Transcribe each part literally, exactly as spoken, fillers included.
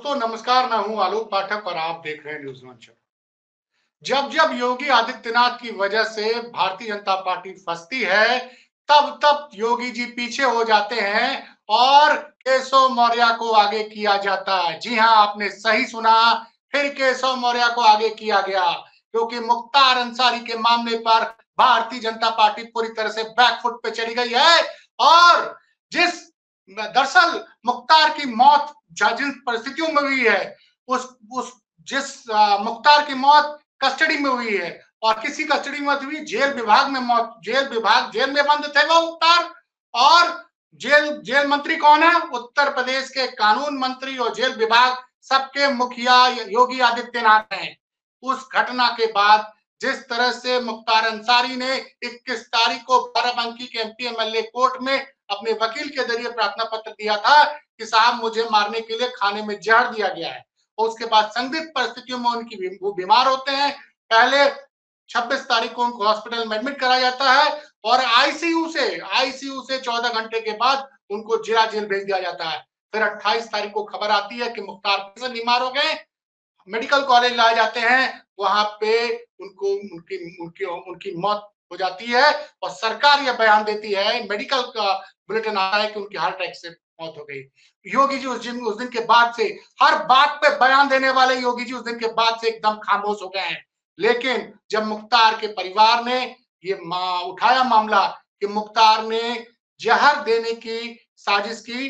दोस्तों नमस्कार, मैं हूं आलोक पाठक और आप देख रहे हैं न्यूज लॉन्चर। जब जब योगी आदित्यनाथ की वजह से भारतीय जनता पार्टी फंसती है, तब तब योगी जी पीछे हो जाते हैं और केशव मौर्य को आगे किया जाता है। जी हां, आपने सही सुना, फिर केशव मौर्य को आगे किया गया क्योंकि मुख्तार अंसारी के मामले पर भारतीय जनता पार्टी पूरी तरह से बैकफुट पे चली गई है। और जिस दरअसल मुख्तार की मौत जिन परिस्थितियों में हुई है, उस उस जिस आ, मुख्तार की मौत कस्टडी में हुई है और किसी कस्टडी में हुई, जेल विभाग में मौत, जेल विभाग जेल में बंद थे वो मुख्तार। और जेल जेल मंत्री कौन है? उत्तर प्रदेश के कानून मंत्री और जेल विभाग सबके मुखिया योगी आदित्यनाथ हैं। उस घटना के बाद जिस तरह से मुख्तार अंसारी ने इक्कीस तारीख को बाराबंकी के एमपी एमएलए कोर्ट में अपने वकील के जरिए प्रार्थना पत्र दिया था कि साहब मुझे मारने के लिए खाने में जहर दिया गया है, और उसके बाद संदिग्ध परिस्थितियों में उनकी वो बीमार होते हैं। पहले छब्बीस तारीख को उनको हॉस्पिटल में एडमिट कराया जाता है और आईसीयू से आईसीयू से चौदह घंटे के बाद उनको जिला जेल भेज दिया जाता है। फिर अट्ठाईस तारीख को खबर आती है कि मुख्तार फिर से बीमार हो गए, मेडिकल कॉलेज लाए जाते हैं, वहां पे उनको उनकी उनकी उनकी मौत हो जाती है और सरकार यह बयान देती है, मेडिकल का बुलेटिन आता है कि उनकी हार्ट अटैक से मौत हो गई। योगी जी उस दिन उस दिन के बाद से हर बात पे बयान देने वाले योगी जी उस दिन के बाद से एकदम खामोश हो गए हैं। लेकिन जब मुख्तार के परिवार ने ये मा, उठाया मामला कि मुख्तार ने जहर देने की साजिश की,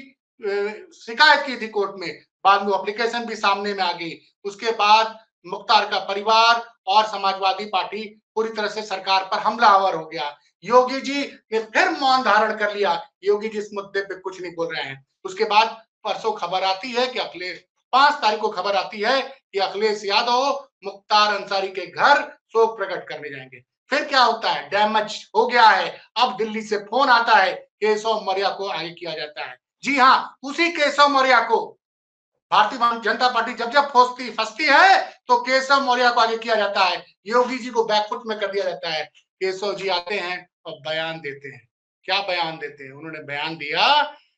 शिकायत की थी कोर्ट में, बाद में एप्लीकेशन भी सामने में आ गई। उसके बाद मुख्तार का परिवार और समाजवादी पार्टी पूरी तरह से सरकार पर हमलावर हो गया। योगी जी ने फिर मौन धारण कर लिया। योगी जी इस मुद्दे पे कुछ नहीं बोल रहे हैं। उसके बाद परसों खबर आती है कि अखिलेश पांच तारीख को खबर आती है कि अखिलेश यादव मुख्तार अंसारी के घर शोक प्रकट करने जाएंगे। फिर क्या होता है? डैमेज हो गया है। अब दिल्ली से फोन आता है, केशव मौर्य को आगे किया जाता है। जी हाँ, उसी केशव मौर्य को भारतीय जनता पार्टी जब जब फंसती फंसती है तो केशव मौर्य को आगे किया जाता है, योगी जी को बैकफुट में कर दिया जाता है। केशव जी आते हैं और बयान देते हैं। क्या बयान देते हैं? उन्होंने बयान दिया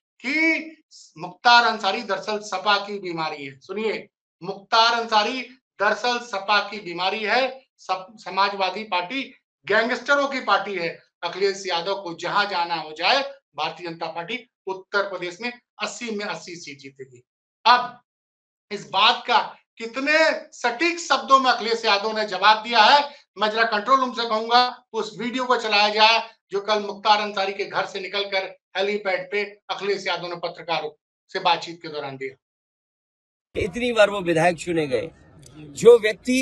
कि मुख्तार अंसारी दरअसल सपा की बीमारी है। सुनिए, मुख्तार अंसारी दरअसल सपा की बीमारी है। सब समाजवादी पार्टी गैंगस्टरों की पार्टी है। अखिलेश यादव को जहां जाना हो जाए, भारतीय जनता पार्टी उत्तर प्रदेश में अस्सी में अस्सी सीट जीतेगी। अब इस बात का कितने सटीक शब्दों में अखिलेश यादव ने जवाब दिया है, मैं जरा कंट्रोल रूम से कहूंगा उस वीडियो को चलाया जाए जो कल मुख्तार अंसारी के घर से निकलकर हेलीपैड पे अखिलेश यादव ने पत्रकारों से बातचीत के दौरान दिया। इतनी बार वो विधायक चुने गए, जो व्यक्ति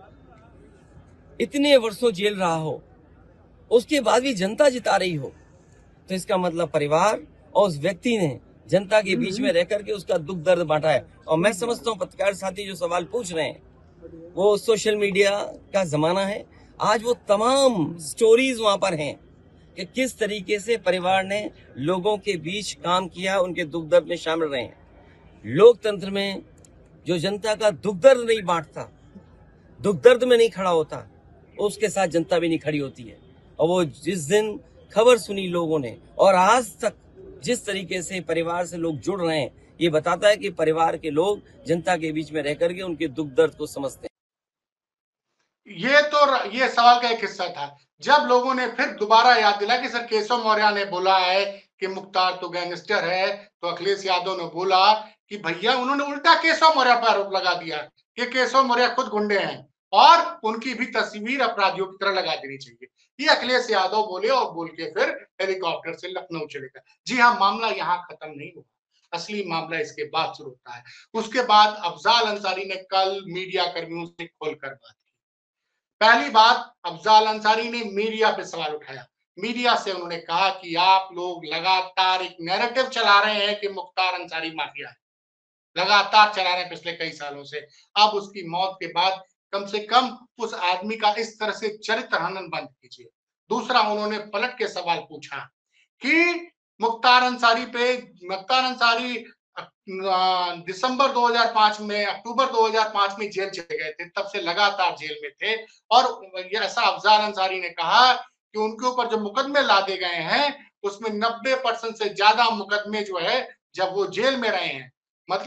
इतने वर्षों जेल रहा हो, उसके बाद भी जनता जिता रही हो, तो इसका मतलब परिवार और उस व्यक्ति ने जनता के बीच में रहकर के उसका दुख दर्द बांटा है। और मैं समझता हूँ पत्रकार साथी जो सवाल पूछ रहे हैं, वो सोशल मीडिया का जमाना है। आज वो तमाम स्टोरीज वहां पर हैं कि किस तरीके से परिवार ने लोगों के बीच काम किया, उनके दुख दर्द में शामिल रहे हैं। लोकतंत्र में जो जनता का दुख दर्द नहीं बांटता, दुख दर्द में नहीं खड़ा होता, उसके साथ जनता भी नहीं खड़ी होती है। और वो जिस दिन खबर सुनी लोगों ने और आज तक जिस तरीके से परिवार से लोग जुड़ रहे हैं, ये बताता है कि परिवार के लोग जनता के बीच में रह करके उनके दुख दर्द को समझते हैं। ये तो ये सवाल का एक हिस्सा था। जब लोगों ने फिर दोबारा याद दिला कि सर केशव मौर्य ने बोला है कि मुख्तार तो गैंगस्टर है, तो अखिलेश यादव ने बोला कि भैया, उन्होंने उल्टा केशव मौर्य पर आरोप लगा दिया कि केशव मौर्य खुद गुंडे हैं और उनकी भी तस्वीर अपराधियों की तरह लगा देनी चाहिए। ये अखिलेश यादव बोले और बोल के फिर हेलीकॉप्टर से लखनऊ चले गए। जी हाँ, मामला यहाँ खत्म नहीं हुआ, असली मामला इसके बाद शुरू होता है। उसके बाद अफजाल अंसारी ने कल मीडिया कर्मियों से खोलकर बात की। पहली बात, अफजाल अंसारी ने मीडिया पे सवाल उठाया। मीडिया से उन्होंने कहा कि आप लोग लगातार एक नैरेटिव चला रहे हैं कि मुख्तार अंसारी माफिया है, लगातार चला रहे हैं पिछले कई सालों से। अब उसकी मौत के बाद कम से कम उस आदमी का इस तरह से चरित्र हनन बंद कीजिए। दूसरा, उन्होंने पलट के सवाल पूछा कि मुख्तार अंसारी पे मुख्तार अंसारी दिसंबर दो हज़ार पाँच में, अक्टूबर दो हज़ार पाँच में जेल चले गए थे, तब से लगातार जेल में थे। और ऐसा अफजाल अंसारी ने कहा कि उनके ऊपर जो मुकदमे लादे गए हैं उसमें नब्बे परसेंट से ज्यादा मुकदमे जो है जब वो जेल में रहे हैं, मतलब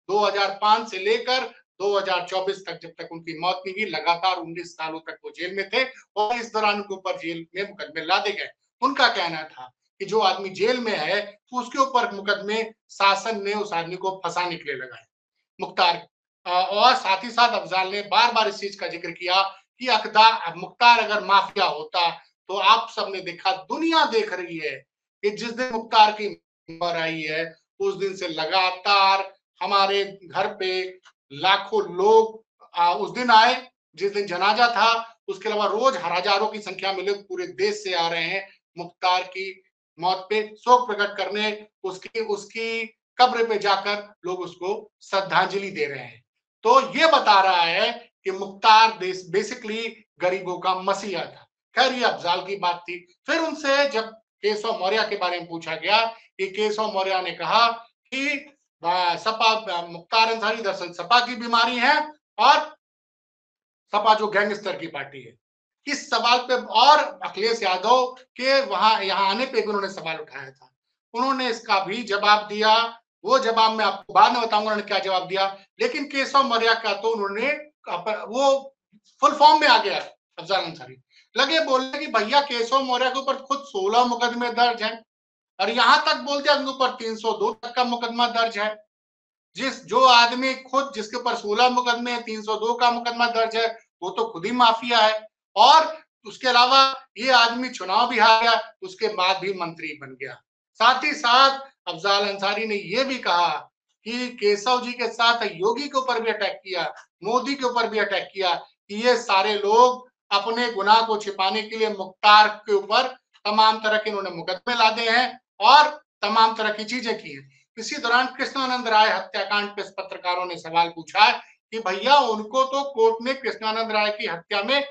दो हज़ार पाँच से लेकर दो हज़ार चौबीस तक, जब तक उनकी मौत नहीं हुई, लगातार उन्नीस सालों तक वो जेल में थे और इस दौरान उनके ऊपर जेल में मुकदमे लादे गए। उनका कहना था कि जो आदमी जेल में है उसके ऊपर मुकदमे शासन ने उस आदमी को फंसाने के लिए लगाए। मुख्तार और साथ ही साथ अफजाल ने बार बार इस चीज का जिक्र किया कि अकदा मुख्तार अगर माफिया होता तो आप सबने देखा, दुनिया देख रही है कि जिस दिन मुख्तार की उम्र आई है उस दिन से लगातार हमारे घर पे लाखों लोग आ, उस दिन आए जिस दिन जनाजा था। उसके अलावा रोज हजारों की संख्या में लोग पूरे देश से आ रहे हैं मुख्तार की मौत पे शोक प्रकट करने, उसकी उसकी कब्र पे जाकर लोग उसको श्रद्धांजलि दे रहे हैं। तो ये बता रहा है कि मुख्तार बेसिकली गरीबों का मसीहा था। खैर, ये अफजाल की बात थी। फिर उनसे जब केशव मौर्य के बारे में पूछा गया कि केशव मौर्य ने कहा कि सपा मुख्तार अंसारी दरअसल सपा की बीमारी है और सपा जो गैंगस्टर की पार्टी है। इस सवाल पे और अखिलेश यादव के वहां यहां आने पे भी उन्होंने सवाल उठाया था। उन्होंने इसका भी जवाब दिया। वो जवाब मैं आपको बाद में बताऊंगा उन्होंने क्या जवाब दिया। लेकिन केशव मौर्य का तो उन्होंने वो फुल फॉर्म में आ गया। अफजाल अंसारी लगे बोलने कि भैया केशव मौर्य के ऊपर खुद सोलह मुकदमे दर्ज हैं और यहां तक बोलते हैं उनके ऊपर तीन सौ दो तक का मुकदमा दर्ज है। जिस जो आदमी खुद जिसके ऊपर सोलह मुकदमे तीन सौ दो का मुकदमा दर्ज है वो तो खुद ही माफिया है। और उसके अलावा ये आदमी चुनाव भी हार गया, उसके बाद भी मंत्री बन गया। साथ ही साथ अफजाल अंसारी ने यह भी कहा कि केशव जी के साथ योगी के ऊपर भी अटैक किया, मोदी के ऊपर भी अटैक किया कि ये सारे लोग अपने गुनाह को छिपाने के लिए मुख्तार के ऊपर तमाम तरह के उन्होंने मुकदमे लादे हैं और तमाम तरह की चीजें की हैं। इसी दौरान कृष्णानंद राय हत्याकांड पे पत्रकारों ने सवाल पूछा कि भैया उनको तो कोर्ट ने कृष्णानंद राय की हत्या में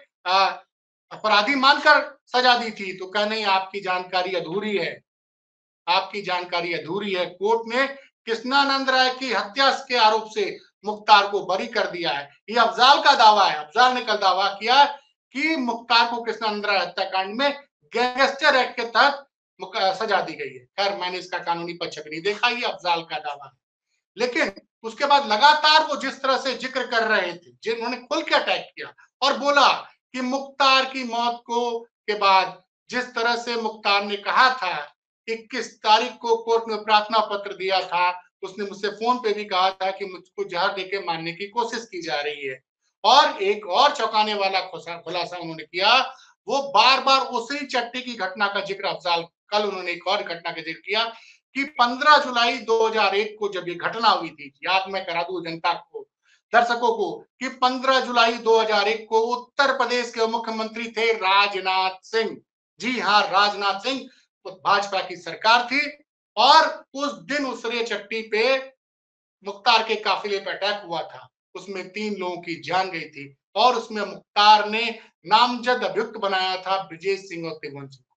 अपराधी मानकर सजा दी थी, तो कह नहीं आपकी जानकारी अधूरी है, आपकी जानकारी अधूरी है। कोर्ट ने कृष्णानंद राय की हत्या के आरोप से मुख्तार को बरी कर दिया है। ये अफजाल का दावा है। अफजाल ने कल दावा किया कि मुख्तार को कृष्णानंद राय हत्याकांड में गैंगस्टर एक्ट के तहत सजा दी गई है। खैर, मैंने इसका कानूनी पक्ष नहीं देखा, ये अफजाल का दावा है। लेकिन उसके बाद लगातार वो जिस तरह से जिक्र कर रहे थे, जिन्होंने खुल के अटैक किया और बोला कि मुख्तार की मौत को के बाद जिस तरह से मुख्तार ने कहा था इक्कीस तारीख को कोर्ट में प्रार्थना पत्र दिया था, उसने मुझसे फोन पे भी कहा था कि मुझको जहर देके मारने की कोशिश की जा रही है। और एक और चौंकाने वाला खुलासा उन्होंने किया, वो बार बार उसी चट्टी की घटना का जिक्र अफजाल कल उन्होंने एक और घटना का जिक्र किया कि पंद्रह जुलाई दो हज़ार एक को जब ये घटना हुई थी, याद मैं करा दूं जनता को, दर्शकों को, कि पंद्रह जुलाई दो हज़ार एक को उत्तर प्रदेश के मुख्यमंत्री थे राजनाथ सिंह। जी हाँ, राजनाथ सिंह, भाजपा की सरकार थी और उस दिन उस चट्टी पे मुख्तार के काफिले पे अटैक हुआ था। उसमें तीन लोगों की जान गई थी और उसमें मुख्तार ने नामजद अभियुक्त बनाया था ब्रिजेश सिंह और त्रिभुवन सिंह।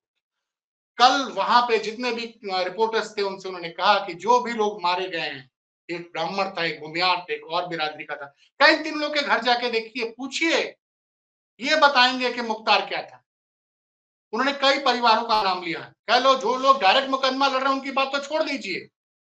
कल वहां पे जितने भी रिपोर्टर्स थे उनसे उन्होंने कहा कि जो भी लोग मारे गए हैं, एक ब्राह्मण था, एक भूमियार था, एक और बिरादरी का था, कई तीन लोग के घर जाके देखिए, पूछिए, ये बताएंगे कि मुख्तार क्या था। उन्होंने कई परिवारों का नाम लिया। कह लो जो लोग डायरेक्ट मुकदमा लड़ रहे हैं उनकी बात तो छोड़ दीजिए।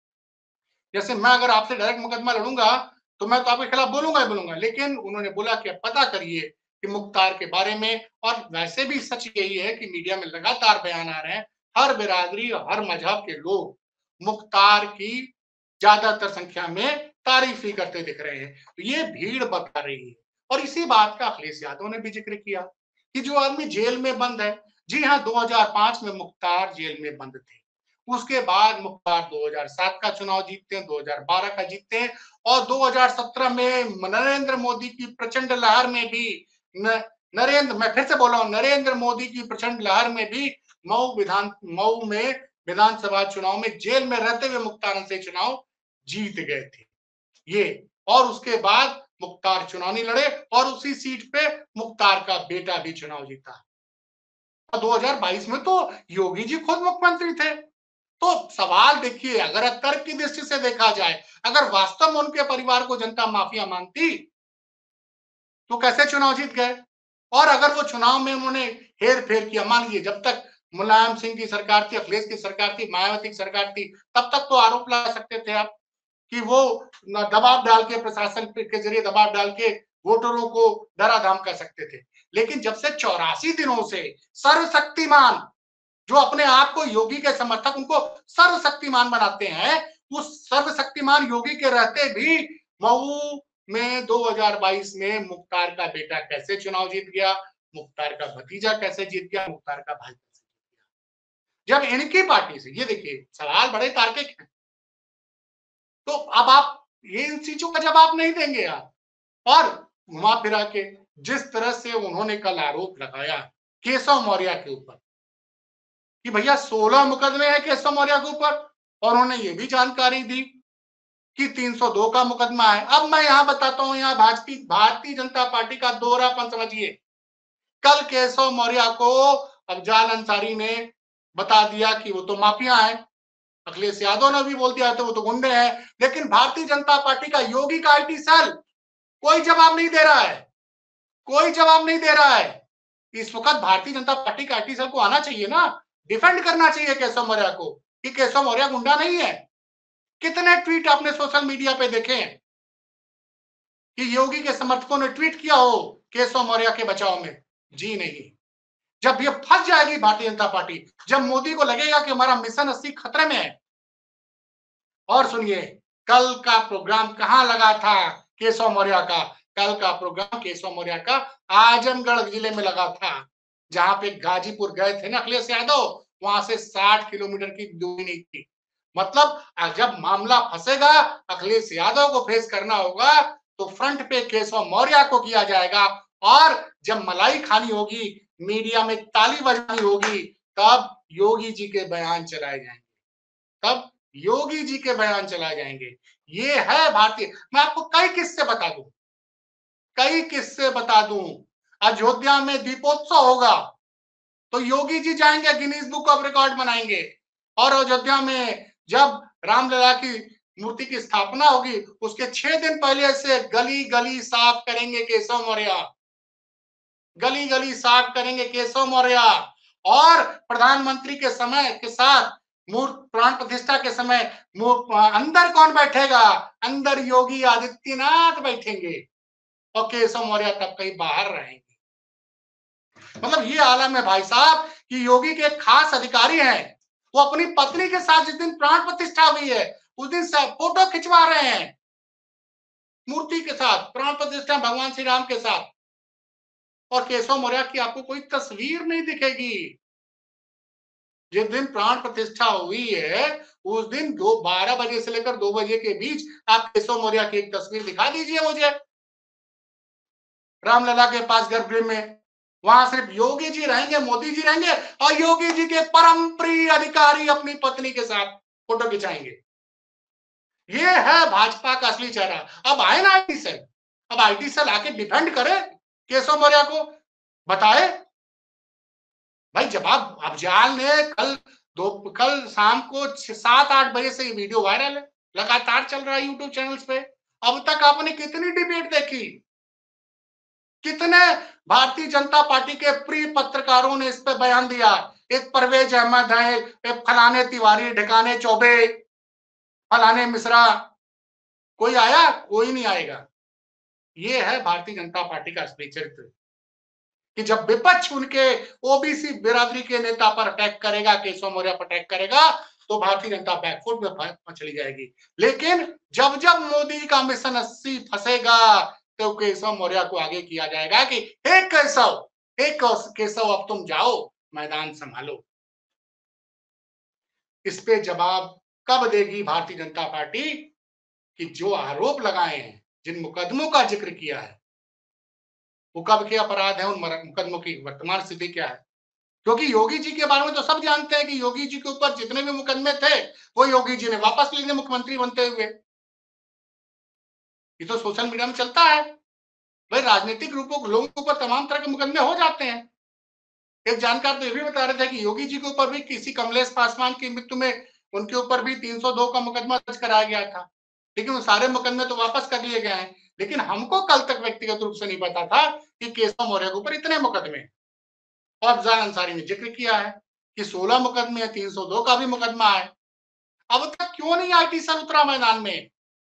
जैसे मैं अगर आपसे डायरेक्ट मुकदमा लड़ूंगा तो मैं तो आपके खिलाफ बोलूंगा ही बोलूंगा, लेकिन उन्होंने बोला कि पता करिए कि मुख्तार के बारे में। और वैसे भी सच यही है कि मीडिया में लगातार बयान आ रहे हैं, हर बिरादरी और हर मजहब के लोग मुख्तार की ज्यादातर संख्या में तारीफ ही करते दिख रहे हैं। तो ये भीड़ बता रही है। और इसी बात का अखिलेश यादव ने भी जिक्र किया कि जो आदमी जेल में बंद है, जी हाँ, दो हज़ार पाँच में मुख्तार जेल में बंद थे। उसके बाद मुख्तार दो हज़ार सात का चुनाव जीतते हैं, दो हज़ार बारह का जीतते हैं और दो हज़ार सत्रह में नरेंद्र मोदी की प्रचंड लहर में भी न, नरेंद्र मैं फिर से बोल रहा हूं नरेंद्र मोदी की प्रचंड लहर में भी मऊ विधान मऊ में विधानसभा चुनाव में जेल में रहते हुए मुख्तार से चुनाव जीत गए थे ये। और उसके बाद मुख्तार चुनाव नहीं लड़े और उसी सीट पे मुख्तार का बेटा भी चुनाव जीता। दो हज़ार बाईस में तो योगी जी खुद मुख्यमंत्री थे। तो सवाल देखिए, अगर तर्क की दृष्टि से देखा जाए, अगर वास्तव में उनके परिवार को जनता माफिया मानती तो कैसे चुनाव जीत गए। और अगर वो चुनाव में उन्होंने हेर फेर किया, मान लीजिए जब तक मुलायम सिंह की सरकार थी, अखिलेश की सरकार थी, मायावती की सरकार थी, तब तक तो आरोप लगा सकते थे आप। कि वो दबाव डाल के, प्रशासन के जरिए दबाव डाल के वोटरों को डरा धमका सकते थे। लेकिन जब से चौरासी दिनों से सर्वशक्तिमान, जो अपने आप को योगी के समर्थक उनको सर्वशक्तिमान बनाते हैं, उस सर्वशक्तिमान योगी के रहते भी मऊ में दो हज़ार बाईस में मुख्तार का बेटा कैसे चुनाव जीत गया, मुख्तार का भतीजा कैसे जीत गया, मुख्तार का भाई कैसे जीत गया, जब इनकी पार्टी से। ये देखिए सवाल बड़े तार्किक हैं। तो अब आप ये इन चीजों का जवाब नहीं देंगे आप। और घुमा फिरा के जिस तरह से उन्होंने कल आरोप लगाया केशव मौर्य के ऊपर कि भैया सोलह मुकदमे हैं केशव मौर्य के ऊपर, और उन्होंने ये भी जानकारी दी कि तीन सौ दो का मुकदमा है। अब मैं यहां बताता हूं, यहां भाजपा भारतीय जनता पार्टी का दोहरापन समझिए। कल केशव मौर्य को अफजाल अंसारी ने बता दिया कि वो तो माफिया है, अखिलेश यादव ने भी बोल दिया तो वो तो गुंडे हैं, लेकिन भारतीय जनता पार्टी का योगी का आईटी सेल कोई जवाब नहीं दे रहा है, कोई जवाब नहीं दे रहा है। इस वक्त भारतीय जनता पार्टी का आईटी सेल को आना चाहिए ना, डिफेंड करना चाहिए केशव मौर्य को कि केशव मौर्य गुंडा नहीं है। कितने ट्वीट आपने सोशल मीडिया पे देखे हैं कि योगी के समर्थकों ने ट्वीट किया हो केशव मौर्य के बचाव में? जी नहीं। जब ये फंस जाएगी भारतीय जनता पार्टी, जब मोदी को लगेगा कि हमारा मिशन अस्सी खतरे में है। और सुनिए, कल का प्रोग्राम कहां लगा था केशव मौर्य का? कल का प्रोग्राम केशव मौर्य का आजमगढ़ जिले में लगा था, जहां पे गाजीपुर गए थे ना अखिलेश यादव, वहां से साठ किलोमीटर की दूरी नहीं थी। मतलब जब मामला फंसेगा, अखिलेश यादव को फेस करना होगा, तो फ्रंट पे केशव मौर्य को किया जाएगा, और जब मलाई खानी होगी, मीडिया में ताली बजानी होगी, तब योगी जी के बयान चलाए जाएंगे, तब योगी जी के बयान चलाए जाएंगे। ये है भारतीय। मैं आपको कई किस्से बता दूं, कई किस्से बता दूं। अयोध्या में दीपोत्सव होगा तो योगी जी जाएंगे, गिनीज बुक ऑफ रिकॉर्ड बनाएंगे। और अयोध्या में जब रामलला की मूर्ति की स्थापना होगी, उसके छह दिन पहले से गली गली साफ करेंगे केशव मौर्य, गली गली साफ करेंगे केशव मौर्य। और प्रधानमंत्री के समय के साथ मूर्त प्राण प्रतिष्ठा के समय अंदर कौन बैठेगा? अंदर योगी आदित्यनाथ बैठेंगे, और केशव मौर्य तब कहीं बाहर रहेंगे। मतलब ये आलम है भाई साहब कि योगी के खास अधिकारी हैं, वो अपनी पत्नी के साथ जिस दिन प्राण प्रतिष्ठा हुई है, उस दिन फोटो खिंचवा रहे हैं मूर्ति के साथ, प्राण प्रतिष्ठा भगवान श्री राम के साथ, और केशव मौर्य की आपको कोई तस्वीर नहीं दिखेगी। जिस दिन प्राण प्रतिष्ठा हुई है, उस दिन दो बारह बजे से लेकर दो बजे के बीच आप केशव मौर्य की एक तस्वीर दिखा दीजिए मुझे रामलला के पास गर्भगृह में। वहां सिर्फ योगी जी रहेंगे, मोदी जी रहेंगे, और योगी जी के परम प्रिय अधिकारी अपनी पत्नी के साथ फोटो खिंचाएंगे। ये है भाजपा का असली चेहरा। अब आए ना आईटी सेल, अब आईटी सेल आके डिफेंड करे केशव मौर्य को, बताए भाई। जवाब अफजाल ने कल दो कल शाम को सात आठ बजे से ये वीडियो वायरल है, लगातार चल रहा है यूट्यूब चैनल्स पे। अब तक आपने कितनी डिबेट देखी, कितने भारतीय जनता पार्टी के प्रिय पत्रकारों ने इस पे बयान दिया। एक परवेज अहमद है, एक फलाने तिवारी, ढिकाने चौबे, फलाने मिश्रा, कोई आया? कोई नहीं आएगा। ये है भारतीय जनता पार्टी का असली चरित्र कि जब विपक्ष उनके ओबीसी बिरादरी के नेता पर अटैक करेगा, केशव मौर्य पर अटैक करेगा, तो भारतीय जनता बैकफुट में चली जाएगी। लेकिन जब जब मोदी का मिशन अस्सी फंसेगा, तो केशव मौर्य को आगे किया जाएगा कि हे केशव, हे केशव, अब तुम जाओ, मैदान संभालो। इस पे जवाब कब देगी भारतीय जनता पार्टी कि जो आरोप लगाए हैं, जिन मुकदमों का जिक्र किया है, वो कब के अपराध है, उन मुकदमों की वर्तमान स्थिति क्या है? क्योंकि योगी जी के बारे में तो सब जानते हैं कि योगी जी के ऊपर जितने भी मुकदमे थे, वो योगी जी ने वापस ले लिए मुख्यमंत्री बनते हुए। ये तो सोशल मीडिया में चलता है भाई, राजनीतिक ग्रुपों लोगों के ऊपर तमाम तरह के मुकदमे हो जाते हैं। एक जानकार तो ये भी बता रहे थे कि योगी जी के ऊपर भी किसी कमलेश पासवान की मृत्यु में उनके ऊपर भी तीन सौ दो का मुकदमा दर्ज कराया गया था, लेकिन वो सारे मुकदमे तो वापस कर लिए गए हैं। लेकिन हमको कल तक व्यक्तिगत रूप से नहीं पता था कि केशव मौर्य के ऊपर इतने मुकदमे। और अफजाल अंसारी ने जिक्र किया है कि सोलह मुकदमे, तीन सौ दो का भी मुकदमा है। अब तक क्यों नहीं आईटी सेल उतरा मैदान में?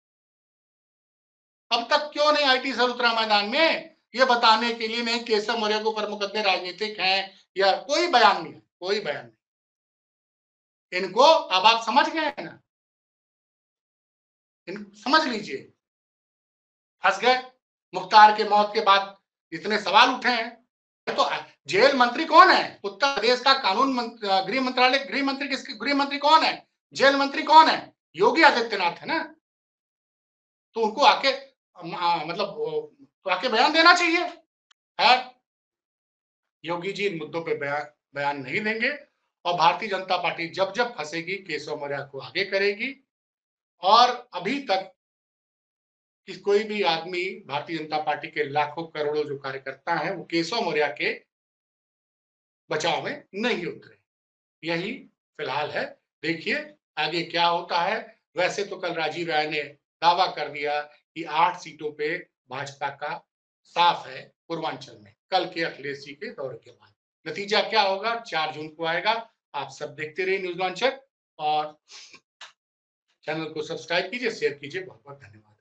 अब तक क्यों नहीं आईटी सेल उतरा मैदान में, ये बताने के लिए नहीं केशव मौर्य के ऊपर मुकदमे राजनीतिक हैं या कोई बयान नहीं, कोई बयान नहीं। इनको अब आप समझ गए हैं ना, इन समझ लीजिए, फंस गए। मुख्तार के मौत के बाद इतने सवाल उठे हैं। तो जेल मंत्री कौन है? उत्तर प्रदेश का कानून गृह मंत्रालय, गृह मंत्री किसके, गृह मंत्री कौन है? जेल मंत्री कौन है? योगी आदित्यनाथ है ना। तो उनको आके आ, मतलब तो आके बयान देना चाहिए है। योगी जी इन मुद्दों पे बयान बयान नहीं देंगे और भारतीय जनता पार्टी जब जब फंसेगी केशव मौर्य को आगे करेगी। और अभी तक कि कोई भी आदमी भारतीय जनता पार्टी के लाखों करोड़ों जो कार्यकर्ता हैं वो केशव मौर्य के बचाव में नहीं उतरे। यही फिलहाल है, देखिए आगे क्या होता है। वैसे तो कल राजीव राय ने दावा कर दिया कि आठ सीटों पे भाजपा का साफ है पूर्वांचल में, कल के अखिलेश जी के दौरे के बाद। नतीजा क्या होगा चार जून को आएगा। आप सब देखते रहिए न्यूज लॉन्चर और चैनल को सब्सक्राइब कीजिए, शेयर कीजिए। बहुत बहुत धन्यवाद।